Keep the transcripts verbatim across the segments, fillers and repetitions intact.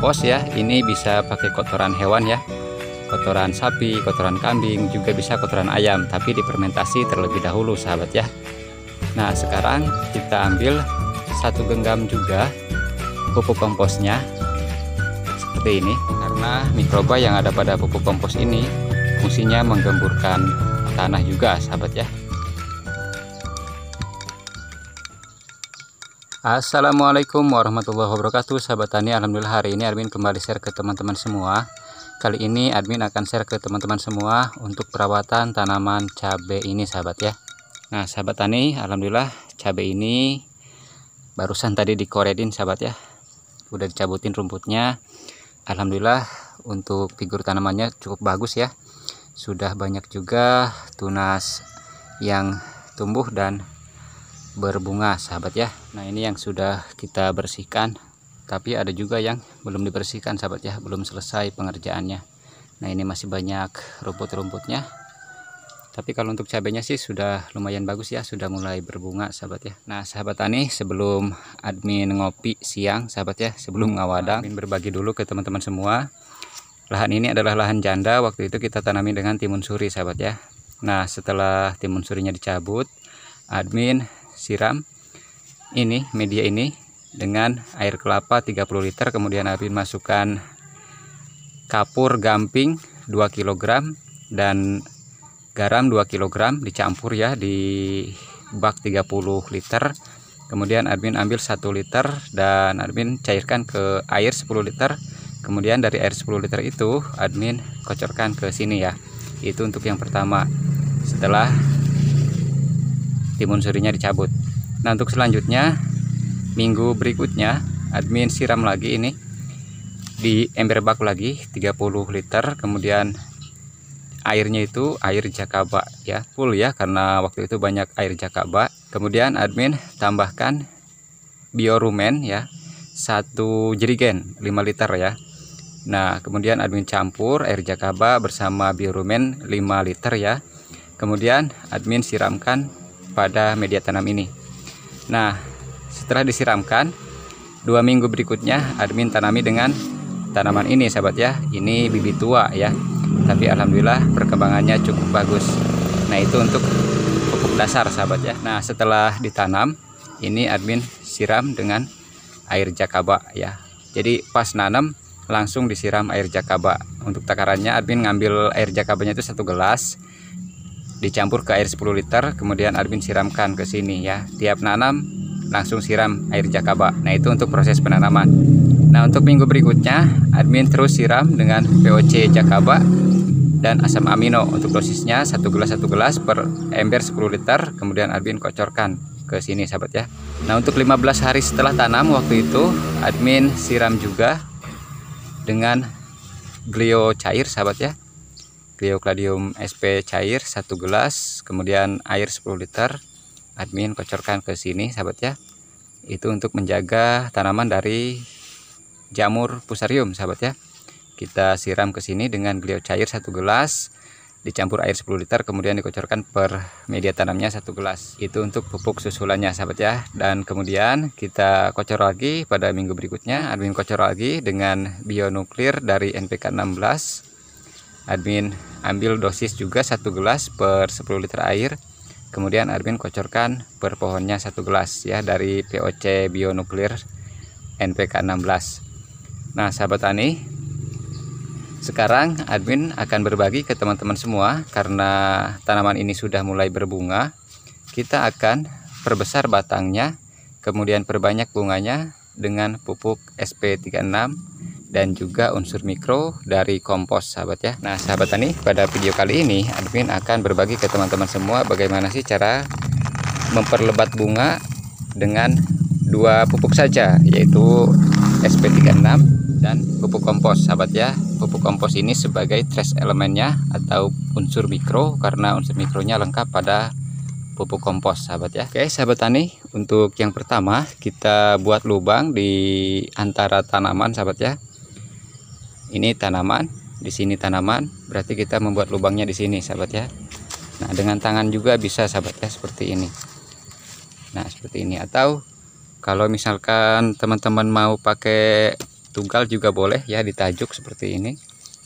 kompos ya, ini bisa pakai kotoran hewan ya, kotoran sapi, kotoran kambing, juga bisa kotoran ayam, tapi difermentasi terlebih dahulu sahabat ya. Nah sekarang kita ambil satu genggam juga pupuk komposnya seperti ini, karena mikroba yang ada pada pupuk kompos ini fungsinya menggemburkan tanah juga sahabat ya. Assalamualaikum warahmatullahi wabarakatuh sahabat tani. Alhamdulillah hari ini admin kembali share ke teman-teman semua. Kali ini admin akan share ke teman-teman semua untuk perawatan tanaman cabai ini sahabat ya. Nah sahabat tani, alhamdulillah cabai ini barusan tadi dikoredin sahabat ya, udah dicabutin rumputnya. Alhamdulillah untuk figur tanamannya cukup bagus ya, sudah banyak juga tunas yang tumbuh dan berbunga sahabat ya. Nah ini yang sudah kita bersihkan, tapi ada juga yang belum dibersihkan sahabat ya, belum selesai pengerjaannya. Nah ini masih banyak rumput-rumputnya, tapi kalau untuk cabenya sih sudah lumayan bagus ya, sudah mulai berbunga sahabat ya. Nah sahabat tani, sebelum admin ngopi siang sahabat ya, sebelum ngawadang, admin berbagi dulu ke teman-teman semua. Lahan ini adalah lahan janda, waktu itu kita tanami dengan timun suri sahabat ya. Nah setelah timun surinya dicabut, admin siram ini media ini dengan air kelapa tiga puluh liter, kemudian admin masukkan kapur gamping dua kilogram dan garam dua kilogram, dicampur ya di bak tiga puluh liter. Kemudian admin ambil satu liter dan admin cairkan ke air sepuluh liter. Kemudian dari air sepuluh liter itu admin kocorkan ke sini ya. Itu untuk yang pertama setelah timun surinya dicabut. Nah untuk selanjutnya minggu berikutnya admin siram lagi ini di ember bak lagi tiga puluh liter, kemudian airnya itu air jakaba ya, full ya, karena waktu itu banyak air jakaba. Kemudian admin tambahkan biorumen ya, satu jerigen lima liter ya. Nah kemudian admin campur air jakaba bersama biorumen lima liter ya. Kemudian admin siramkan pada media tanam ini. Nah setelah disiramkan dua minggu berikutnya admin tanami dengan tanaman ini sahabat ya. Ini bibit tua ya, tapi alhamdulillah perkembangannya cukup bagus. Nah itu untuk pupuk dasar sahabat ya. Nah setelah ditanam ini admin siram dengan air jakaba ya, jadi pas nanam langsung disiram air jakaba. Untuk takarannya admin ngambil air jakabanya itu satu gelas, dicampur ke air sepuluh liter, kemudian admin siramkan ke sini ya. Tiap nanam langsung siram air jakaba. Nah itu untuk proses penanaman. Nah untuk minggu berikutnya admin terus siram dengan P O C jakaba dan asam amino. Untuk dosisnya satu gelas satu gelas per ember sepuluh liter, kemudian admin kocorkan ke sini sahabat ya. Nah untuk lima belas hari setelah tanam waktu itu admin siram juga dengan glio cair sahabat ya, Gliocladium sp cair satu gelas, kemudian air sepuluh liter, admin kocorkan ke sini sahabat ya. Itu untuk menjaga tanaman dari jamur fusarium sahabat ya. Kita siram ke sini dengan glio cair satu gelas, dicampur air sepuluh liter, kemudian dikocorkan per media tanamnya satu gelas. Itu untuk pupuk susulannya sahabat ya. Dan kemudian kita kocor lagi pada minggu berikutnya, admin kocor lagi dengan bionuklir dari N P K enam belas. Admin ambil dosis juga satu gelas per sepuluh liter air, kemudian admin kocorkan per pohonnya satu gelas ya dari P O C bionuklir N P K enam belas. Nah sahabat tani, sekarang admin akan berbagi ke teman-teman semua, karena tanaman ini sudah mulai berbunga. Kita akan perbesar batangnya, kemudian perbanyak bunganya dengan pupuk S P tiga puluh enam dan juga unsur mikro dari kompos sahabat ya. Nah sahabat tani, pada video kali ini admin akan berbagi ke teman-teman semua bagaimana sih cara memperlebat bunga dengan dua pupuk saja, yaitu S P tiga puluh enam dan pupuk kompos sahabat ya. Pupuk kompos ini sebagai trace elemennya atau unsur mikro, karena unsur mikronya lengkap pada pupuk kompos sahabat ya. Oke sahabat tani, untuk yang pertama kita buat lubang di antara tanaman sahabat ya. Ini tanaman, di sini tanaman, berarti kita membuat lubangnya di sini sahabat ya. Nah dengan tangan juga bisa sahabat ya, seperti ini. Nah seperti ini, atau kalau misalkan teman-teman mau pakai tunggal juga boleh ya, ditajuk seperti ini.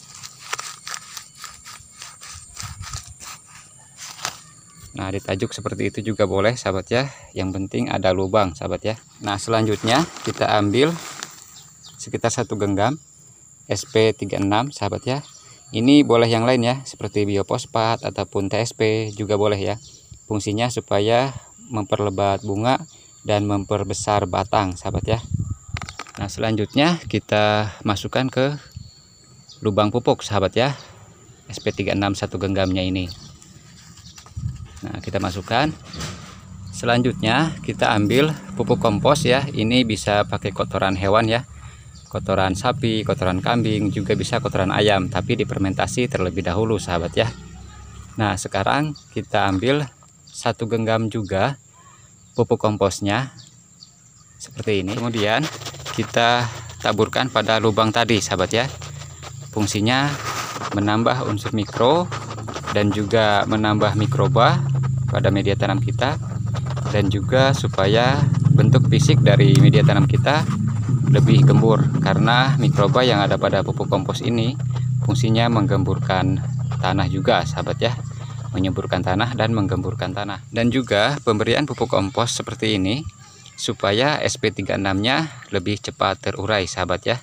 Nah, ditajuk seperti itu juga boleh sahabat ya, yang penting ada lubang sahabat ya. Nah, selanjutnya kita ambil sekitar satu genggam S P tiga enam sahabat ya. Ini boleh yang lain ya, seperti biofosfat ataupun T S P juga boleh ya. Fungsinya supaya memperlebat bunga dan memperbesar batang sahabat ya. Nah, selanjutnya kita masukkan ke lubang pupuk sahabat ya, S P tiga enam satu genggamnya ini. Nah, kita masukkan. Selanjutnya kita ambil pupuk kompos ya. Ini bisa pakai kotoran hewan ya, kotoran sapi, kotoran kambing, juga bisa kotoran ayam, tapi difermentasi terlebih dahulu sahabat ya. Nah, sekarang kita ambil satu genggam juga pupuk komposnya seperti ini. Kemudian kita taburkan pada lubang tadi sahabat ya. Fungsinya menambah unsur mikro dan juga menambah mikroba pada media tanam kita, dan juga supaya bentuk fisik dari media tanam kita lebih gembur, karena mikroba yang ada pada pupuk kompos ini fungsinya menggemburkan tanah juga sahabat ya, menyuburkan tanah dan menggemburkan tanah. Dan juga pemberian pupuk kompos seperti ini supaya S P tiga enam nya lebih cepat terurai sahabat ya.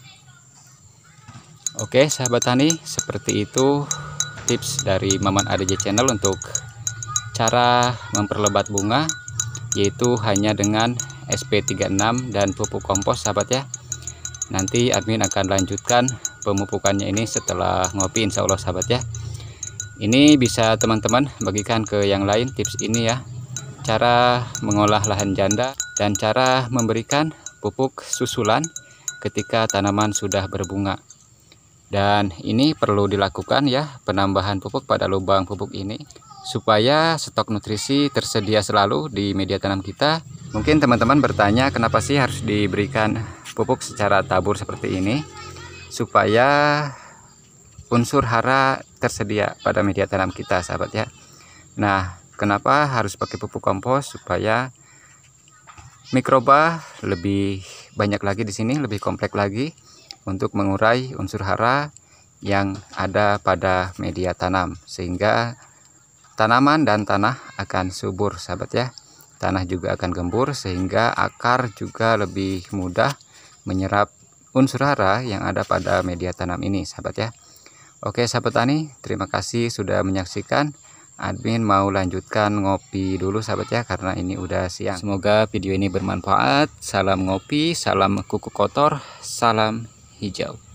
Oke sahabat tani, seperti itu tips dari Maman A D J Channel untuk cara memperlebat bunga, yaitu hanya dengan S P tiga enam dan pupuk kompos sahabat ya. Nanti admin akan lanjutkan pemupukannya ini setelah ngopi insya Allah sahabat ya. Ini bisa teman-teman bagikan ke yang lain tips ini ya, cara mengolah lahan janda dan cara memberikan pupuk susulan ketika tanaman sudah berbunga. Dan ini perlu dilakukan ya, penambahan pupuk pada lubang pupuk ini supaya stok nutrisi tersedia selalu di media tanam kita. Mungkin teman-teman bertanya kenapa sih harus diberikan pupuk secara tabur seperti ini, supaya unsur hara tersedia pada media tanam kita sahabat ya. Nah, kenapa harus pakai pupuk kompos? Supaya mikroba lebih banyak lagi di sini, lebih kompleks lagi untuk mengurai unsur hara yang ada pada media tanam, sehingga tanaman dan tanah akan subur sahabat ya. Tanah juga akan gembur, sehingga akar juga lebih mudah menyerap unsur hara yang ada pada media tanam ini sahabat ya. Oke sahabat tani, terima kasih sudah menyaksikan. Admin mau lanjutkan ngopi dulu sahabat ya, karena ini udah siang. Semoga video ini bermanfaat. Salam ngopi, salam kuku kotor, salam hijau.